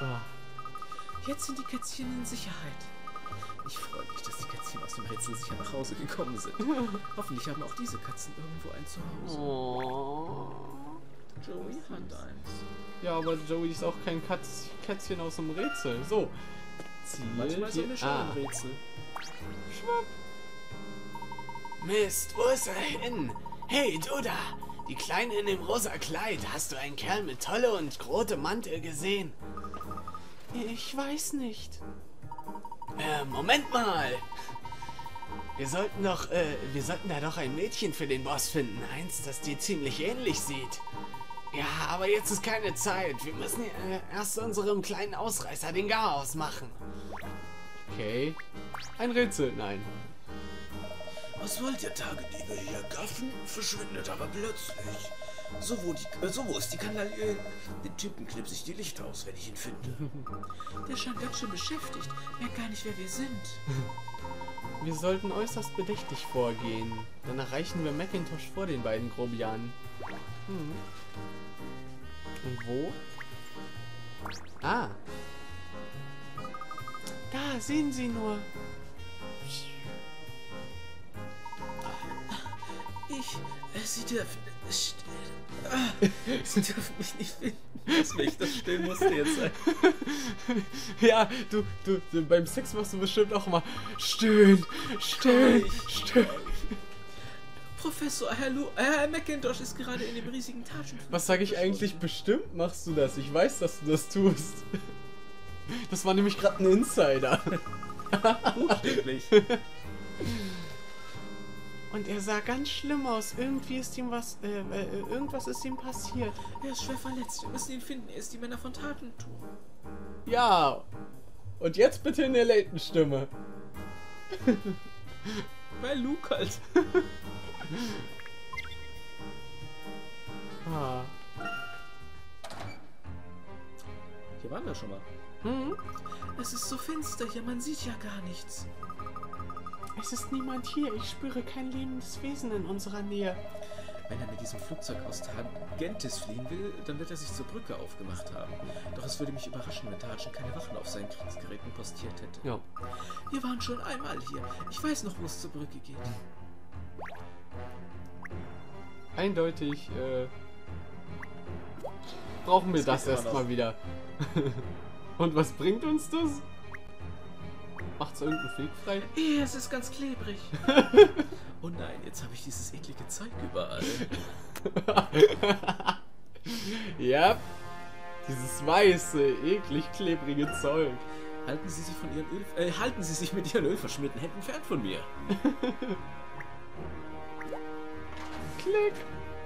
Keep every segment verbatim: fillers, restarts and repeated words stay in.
Oh. Jetzt sind die Kätzchen in Sicherheit. Ich freue mich, dass die Kätzchen aus dem Rätsel sicher nach Hause gekommen sind. Hoffentlich haben auch diese Katzen irgendwo ein Zuhause. Oh. Joey hat eins. Ja, aber Joey ist auch kein Katz Kätzchen aus dem Rätsel. So. Ziel Manchmal ist er hier. schon Ah. ein Rätsel. Schwupp. Mist, wo ist er hin? Hey, du da! Die Kleine in dem rosa Kleid. Hast du einen Kerl mit Tolle und rotem Mantel gesehen? Ich weiß nicht. Äh, Moment mal! Wir sollten doch, äh, wir sollten da doch ein Mädchen für den Boss finden. Eins, das dir ziemlich ähnlich sieht. Ja, aber jetzt ist keine Zeit. Wir müssen äh, erst unserem kleinen Ausreißer den Garaus machen. Okay. Ein Rätsel, nein. Was wollt ihr, Tagediebe hier? Gaffen verschwindet aber plötzlich. So wo, die, äh, so wo ist die Kanaille? Den Typen knipse ich die Lichter aus, wenn ich ihn finde. Der scheint ganz schön beschäftigt. Merkt gar nicht, wer wir sind. Wir sollten äußerst bedächtig vorgehen. Dann erreichen wir Macintosh vor den beiden Grobianen. Hm. Und wo? Ah. Da, sehen Sie nur. Ich, äh, Sie dürfen, äh, Sie dürfen mich nicht finden. Das mich, das Stillen musste jetzt sein. Ja, du, du, du, beim Sex machst du bestimmt auch mal stöhn, stöhn, stöhn. Professor, Herr, Lu Herr Macintosh ist gerade in dem riesigen Taschen. Was sage ich eigentlich? Bestimmt machst du das. Ich weiß, dass du das tust. Das war nämlich gerade ein Insider. Buchstäblich. Und er sah ganz schlimm aus. Irgendwie ist ihm was, äh, äh, irgendwas ist ihm passiert. Er ist schwer verletzt. Wir müssen ihn finden. Er ist die Männer von Tatentum. Ja. Und jetzt bitte in der Layton-Stimme. Bei Luke halt. Ah. Hier waren wir schon mal. Hm? Es ist so finster hier. Man sieht ja gar nichts. Es ist niemand hier. Ich spüre kein lebendes Wesen in unserer Nähe. Wenn er mit diesem Flugzeug aus Targentis fliehen will, dann wird er sich zur Brücke aufgemacht haben. Doch es würde mich überraschen, wenn Targen keine Wachen auf seinen Kriegsgeräten postiert hätte. Ja. Wir waren schon einmal hier. Ich weiß noch, wo es zur Brücke geht. Eindeutig, äh, brauchen wir das, das erstmal wieder. Und was bringt uns das? Macht's irgendeinen Weg frei? Eh, es ist ganz klebrig. Oh nein, jetzt habe ich dieses eklige Zeug überall. Ja, dieses weiße, eklig klebrige Zeug. Halten Sie sich von Ihren Öl, äh, halten Sie sich mit Ihren ölverschmierten Händen fern von mir. Klick.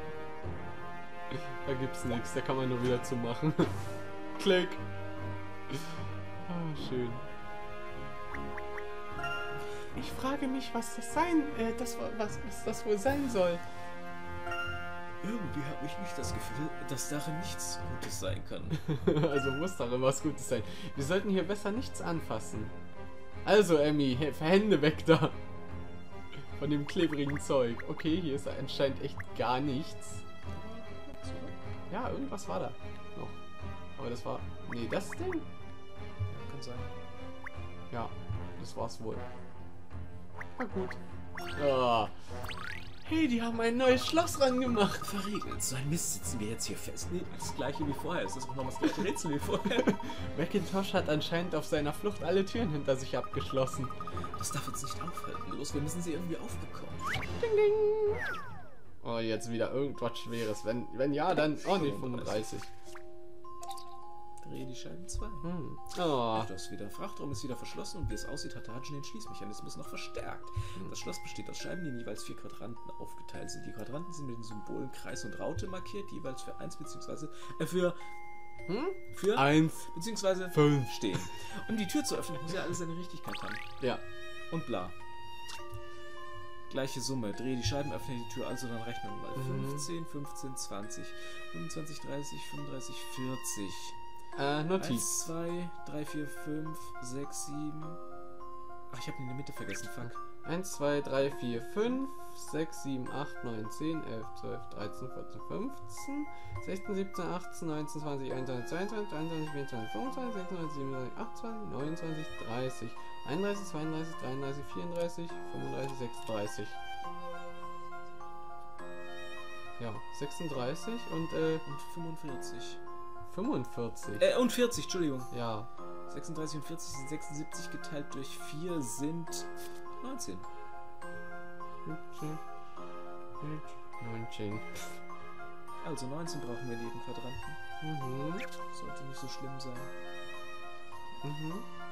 Da gibt's nichts, da kann man nur wieder zumachen. Klick. Ah, schön. Ich frage mich, was das sein, äh, das, was, was das wohl sein soll. Irgendwie habe ich nicht das Gefühl, dass darin nichts Gutes sein kann. Also muss darin was Gutes sein. Wir sollten hier besser nichts anfassen. Also, Emmy, Hände weg da. Von dem klebrigen Zeug. Okay, hier ist anscheinend echt gar nichts. Ja, irgendwas war da noch. Aber das war... Nee, das Ding? Ja, kann sein. Ja, das war's wohl. Na gut. Oh. Hey, die haben ein neues Schloss rangemacht. Verriegelt. So ein Mist, sitzen wir jetzt hier fest. Nee, das gleiche wie vorher. Es ist auch noch das gleiche Rätsel wie vorher. Macintosh hat anscheinend auf seiner Flucht alle Türen hinter sich abgeschlossen. Das darf uns nicht aufhalten. Los, wir müssen sie irgendwie aufbekommen. Ding, ding. Oh, jetzt wieder irgendwas Schweres. Wenn, wenn ja, dann... Oh, nee, fünfunddreißig. Dreh die Scheiben zwei. Hm. Oh. Das wieder. Frachtraum ist wieder verschlossen und wie es aussieht, hat Targen den Schließmechanismus noch verstärkt. Hm. Das Schloss besteht aus Scheiben, die in jeweils vier Quadranten aufgeteilt sind. Die Quadranten sind mit den Symbolen Kreis und Raute markiert, jeweils für eins beziehungsweise äh, für Hm? für Eins. beziehungsweise Fünf. stehen. Um die Tür zu öffnen, muss ja alles seine Richtigkeit haben. Ja. Und bla. Gleiche Summe. Drehe die Scheiben, öffne die Tür, also dann rechnen wir mal. Mhm. fünfzehn, fünfzehn, zwanzig, fünfundzwanzig, dreißig, fünfunddreißig, vierzig. Äh, Notiz. eins, zwei, drei, vier, fünf, sechs, sieben. Ach, ich habe ihn in der Mitte vergessen. Fuck. eins, zwei, drei, vier, fünf, sechs, sieben, acht, neun, zehn, elf, zwölf, dreizehn, vierzehn, fünfzehn, sechzehn, siebzehn, achtzehn, neunzehn, zwanzig, einundzwanzig, zweiundzwanzig, dreiundzwanzig, vierundzwanzig, fünfundzwanzig, sechsundzwanzig, siebenundzwanzig, achtundzwanzig, neunundzwanzig, dreißig, einunddreißig, zweiunddreißig, dreiunddreißig, vierunddreißig, fünfunddreißig, sechsunddreißig. Ja, sechsunddreißig und äh, Und fünfundvierzig. fünfundvierzig. Äh, und vierzig, Entschuldigung. Ja. sechsunddreißig und vierzig sind sechsundsiebzig, geteilt durch vier sind neunzehn. neunzehn. Also neunzehn brauchen wir in jedem Quadranten. Mhm. Sollte nicht so schlimm sein. Mhm.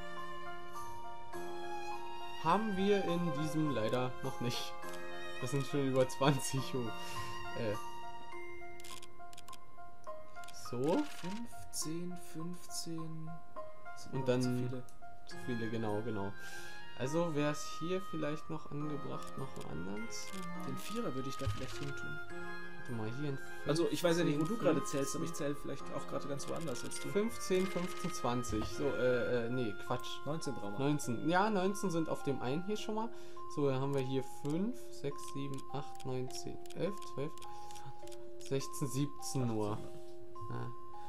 Haben wir in diesem leider noch nicht. Das sind schon über zwanzig. Oh. Äh. So. fünfzehn, fünfzehn. Sind Und noch dann zu viele. zu viele, genau, genau. Also wäre es hier vielleicht noch angebracht, noch einen anderen zu haben. Den Vierer würde ich da vielleicht hin tun. Warte mal, hier in fünfzehn, Also ich weiß ja nicht, wo du gerade fünfzehn, zählst, aber ich zähle vielleicht auch gerade ganz woanders als du. fünfzehn, fünfzehn, zwanzig. So, äh, äh, nee, Quatsch. neunzehn brauchen wir. neunzehn. Ja, neunzehn sind auf dem einen hier schon mal. So, dann haben wir hier fünf, sechs, sieben, acht, neun, zehn, elf, zwölf, sechzehn, siebzehn nur. Ja.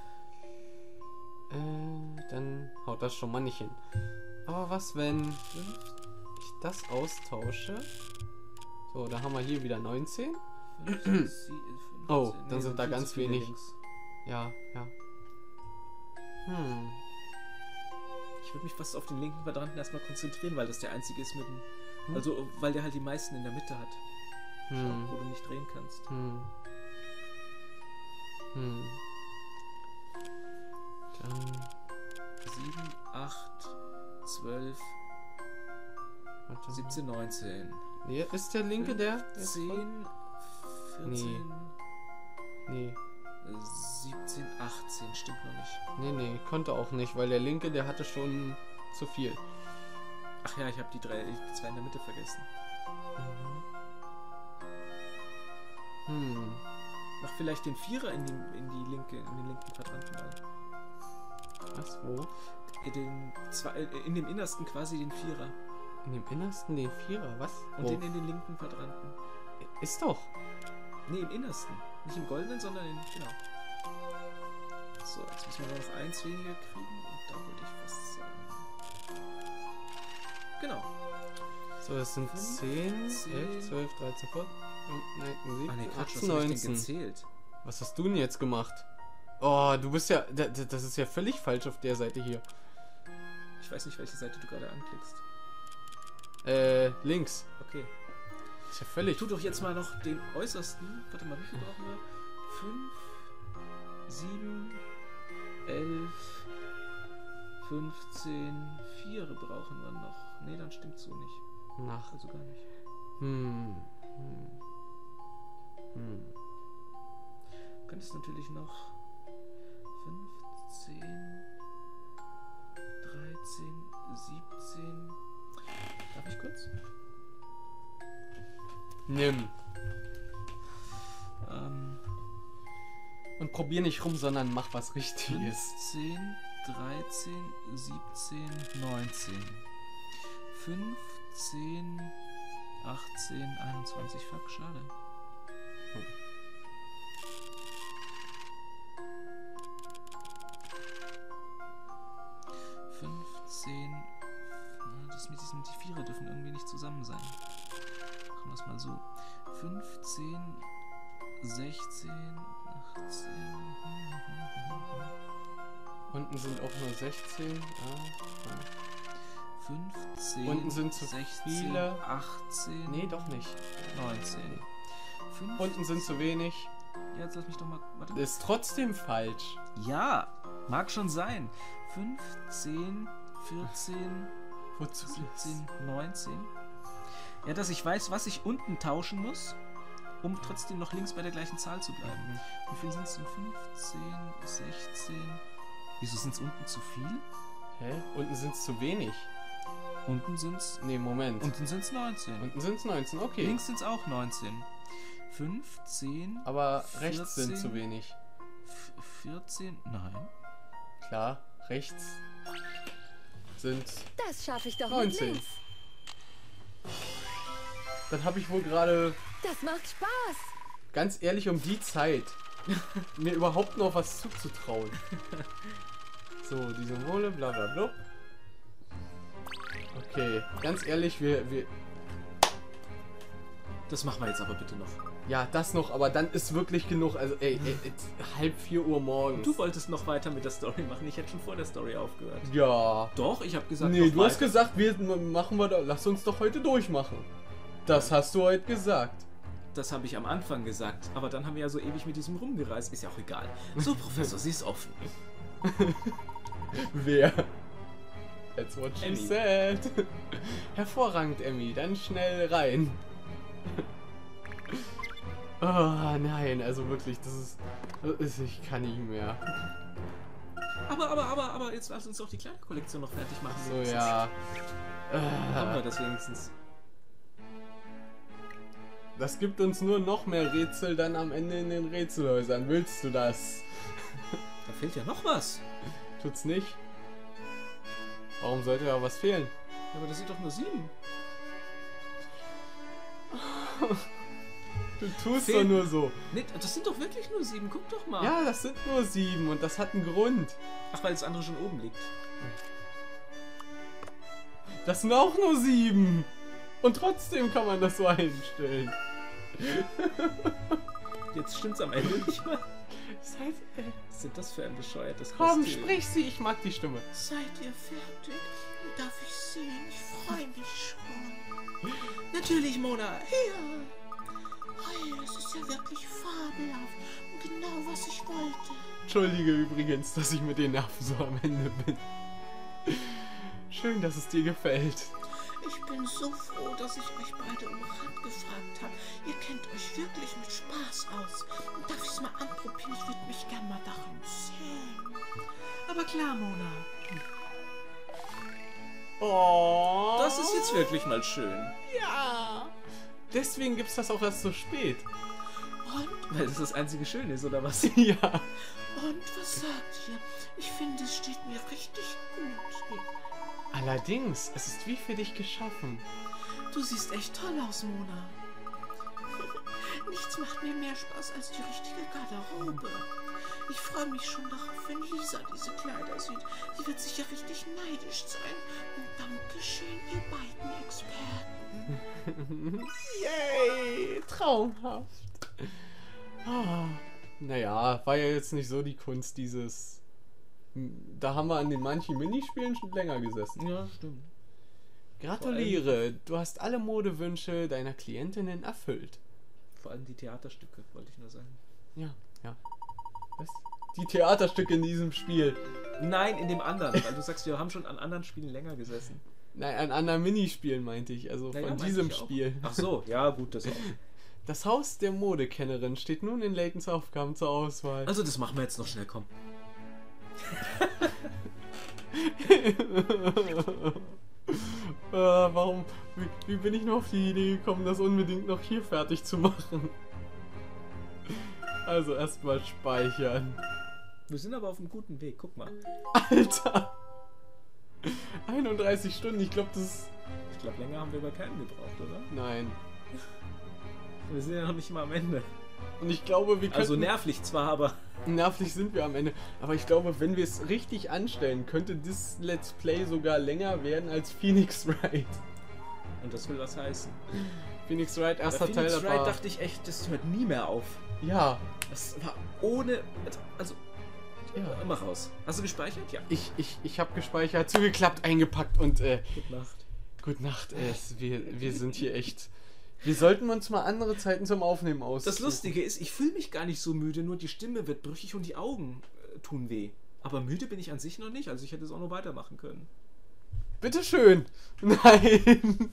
Äh, dann haut das schon mal nicht hin. Aber was, wenn ich das austausche? So, da haben wir hier wieder neunzehn. fünfzehn, sie- Oh, fünfzehn, dann sind da viel ganz zu viele wenig. links. Ja, ja. Hm. Ich würde mich fast auf den linken Quadranten erstmal konzentrieren, weil das der einzige ist mit dem. Hm. Also, weil der halt die meisten in der Mitte hat. Hm. Wo du nicht drehen kannst. Hm. Hm. Dann. sieben, acht, zwölf, Warte mal. siebzehn, neunzehn. Nee, ist der linke der? der ist voll- zehn, vierzehn, Nee. äh, siebzehn, achtzehn. Stimmt noch nicht. Nee, nee, konnte auch nicht, weil der linke, der hatte schon zu viel. Ach ja, ich habe die drei, die zwei in der Mitte vergessen. Hm. Mach vielleicht den Vierer in die, in die linke, in den linken Quadranten mal. Was, wo? In, den zwei, äh, in dem innersten quasi den Vierer. In dem innersten den Vierer, was? Und Wo? den in den linken Quadranten. Ist doch. Nee, im innersten. Nicht im goldenen, sondern in. Genau. So, jetzt müssen wir nur noch eins weniger kriegen. Und da würde ich fast sagen. Genau. So, das sind Fünf, zehn, zehn. elf, zwölf, dreizehn, vierzehn, neunzehn, Ah, nee, siebzehn, Quatsch, achtzehn, was hab ich denn neunzehn. gezählt? Was hast du denn jetzt gemacht? Oh, du bist ja... da- da- Das ist ja völlig falsch auf der Seite hier. Ich weiß nicht, welche Seite du gerade anklickst. Äh, links. Okay. Ist ja völlig... Tu doch jetzt mal noch den äußersten. Warte mal, wie viel brauchen wir? fünf, sieben, elf, fünfzehn, vier brauchen wir noch. Nee, dann stimmt so nicht. Nach. Also gar nicht. Hm. Hm. Hm. Du könntest natürlich noch fünfzehn, dreizehn, siebzehn. Darf ich kurz? Nimm. Ähm, Und probier nicht rum, sondern mach was Richtiges. fünfzehn, dreizehn, siebzehn, neunzehn. fünfzehn, achtzehn, einundzwanzig. Fuck, schade. Hm. fünfzehn. Na, das mit diesen die Vierer dürfen irgendwie nicht zusammen sein. Machen wir es mal so. fünfzehn, sechzehn, achtzehn. Unten sind auch nur sechzehn. Ah, ah. fünfzehn. Unten sind zu sechzehn, viele. achtzehn. Nee, doch nicht. neunzehn. fünfzehn. Unten sind zu wenig. Ja, jetzt lass mich doch mal. Warte. Ist trotzdem falsch. Ja, mag schon sein. fünfzehn, vierzehn, Wozu? siebzehn, neunzehn. Ja, dass ich weiß, was ich unten tauschen muss, um trotzdem noch links bei der gleichen Zahl zu bleiben. Wie viel sind es denn? fünfzehn, sechzehn. Wieso sind es unten zu viel? Hä? Unten sind es zu wenig. Unten sind es. Nee, Moment. Unten sind es neunzehn. Unten sind es neunzehn, okay. Links sind es auch neunzehn. fünfzehn. Aber rechts sind vierzehn. zu wenig. vierzehn. Nein. Klar, rechts sind Das schaffe ich doch neunzehn. mit links. dann habe ich wohl gerade, Das macht Spaß. ganz ehrlich, um die Zeit mir überhaupt noch was zuzutrauen. So, die Symbole, bla bla bla. Okay, ganz ehrlich, wir, wir... Das machen wir jetzt aber bitte noch. Ja, das noch, aber dann ist wirklich genug. Also, ey, ey, ey halb vier Uhr morgens. Du wolltest noch weiter mit der Story machen. Ich hätte schon vor der Story aufgehört. Ja. Doch, ich habe gesagt, Nee, noch du hast weiter. gesagt, wir machen wir da, lass uns doch heute durchmachen. Das hast du heute gesagt. Das habe ich am Anfang gesagt. Aber dann haben wir ja so ewig mit diesem rumgereist. Ist ja auch egal. So, Professor, sie ist offen. Wer? That's what she Emmy. said. Hervorragend, Emmy. Dann schnell rein. Oh nein, also wirklich, das ist, das ist... Ich kann nicht mehr. Aber, aber, aber, aber, jetzt lass uns doch die Kleiderkollektion noch fertig machen. So, wenigstens. ja. Haben wir Äh, das wenigstens. das gibt uns nur noch mehr Rätsel dann am Ende in den Rätselhäusern. Willst du das? Da fehlt ja noch was. Tut's nicht? Warum sollte ja was fehlen? Ja, aber das sind doch nur sieben. Du tust Fehlen- doch nur so. Nee, das sind doch wirklich nur sieben. Guck doch mal. Ja, das sind nur sieben und das hat einen Grund. Ach, weil das andere schon oben liegt. Das sind auch nur sieben. Und trotzdem kann man das so einstellen. Jetzt stimmt's am Ende nicht mehr. Seid, äh, Was ist das für ein bescheuertes komm, Kostüm? sprich sie, ich mag die Stimme. Seid ihr fertig? Darf ich sehen? Ich freue mich schon. Natürlich, Mona. Hier. Hey, es ist ja wirklich fabelhaft. Und genau, was ich wollte. Entschuldige übrigens, dass ich mit den Nerven so am Ende bin. Schön, dass es dir gefällt. Ich bin so froh, dass ich euch beide um Rat gefragt habe. Ihr kennt euch wirklich mit Spaß aus. Darf ich es mal anprobieren? Ich würde mich gern mal darin sehen. Aber klar, Mona. Oh. Das ist jetzt wirklich mal schön. Ja. Deswegen gibt's das auch erst so spät. Und? Weil das das einzige Schöne ist, oder was? Ja. Und was sagt ihr? Ich finde, es steht mir richtig gut. Allerdings, es ist wie für dich geschaffen. Du siehst echt toll aus, Mona. Nichts macht mir mehr Spaß als die richtige Garderobe. Ich freue mich schon darauf, wenn Lisa diese Kleider sieht. Sie wird sicher richtig neidisch sein. Und Dankeschön, ihr beiden Experten. Yay, traumhaft. Ah, naja, war ja jetzt nicht so die Kunst dieses... Da haben wir an den manchen Minispielen schon länger gesessen. Ja, stimmt. Gratuliere, du hast alle Modewünsche deiner Klientinnen erfüllt. Vor allem die Theaterstücke, wollte ich nur sagen. Ja, ja. Was? Die Theaterstücke in diesem Spiel. Nein, in dem anderen, weil du sagst, wir haben schon an anderen Spielen länger gesessen. Nein, an anderen Minispielen meinte ich, also Naja, von meinte diesem ich auch. Spiel. Ach so, ja gut, das auch. Das Haus der Modekennerin steht nun in Laytons Aufgaben zur Auswahl. Also das machen wir jetzt noch schnell, komm. äh, warum, wie, wie bin ich nur auf die Idee gekommen, das unbedingt noch hier fertig zu machen? Also erstmal speichern. Wir sind aber auf einem guten Weg, guck mal. Alter! einunddreißig Stunden, ich glaube das ist... Ich glaube, länger haben wir bei keinen gebraucht, oder? Nein. Wir sind ja noch nicht mal am Ende. Und ich glaube, wir können... Also nervlich zwar, aber... Nervlich sind wir am Ende. Aber ich glaube, wenn wir es richtig anstellen, könnte das Let's Play sogar länger werden als Phoenix Wright. Und das will was heißen. Phoenix Wright, erster Bei Teil, Phoenix aber... Wright dachte ich echt, das hört nie mehr auf. Ja. Das war ohne... Also... Ja. Mach raus. Hast du gespeichert? Ja. Ich, ich, ich habe gespeichert, zugeklappt, eingepackt und äh, Gute Nacht. gute Nacht. Äh, es- wir, wir sind hier echt... Wir sollten uns mal andere Zeiten zum Aufnehmen aussuchen. Das Lustige ist, ich fühle mich gar nicht so müde, nur die Stimme wird brüchig und die Augen äh, tun weh. Aber müde bin ich an sich noch nicht, also ich hätte es auch noch weitermachen können. Bitteschön. Nein.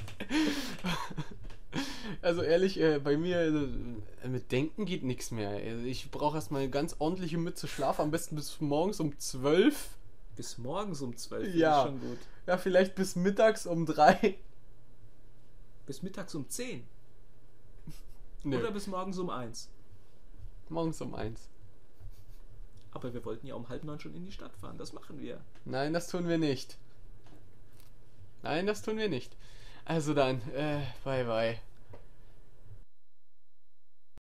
Also ehrlich, äh, bei mir äh, mit Denken geht nichts mehr. Also ich brauche erstmal eine ganz ordentliche Mütze Schlaf, am besten bis morgens um zwölf. Bis morgens um zwölf Ja. ist schon gut. Ja, vielleicht bis mittags um drei. Bis mittags um zehn. Nö, Oder bis morgens um eins. morgens um eins. Aber wir wollten ja um halb neun schon in die Stadt fahren. Das machen wir. Nein, das tun wir nicht. Nein, das tun wir nicht. Also dann, äh, bye bye.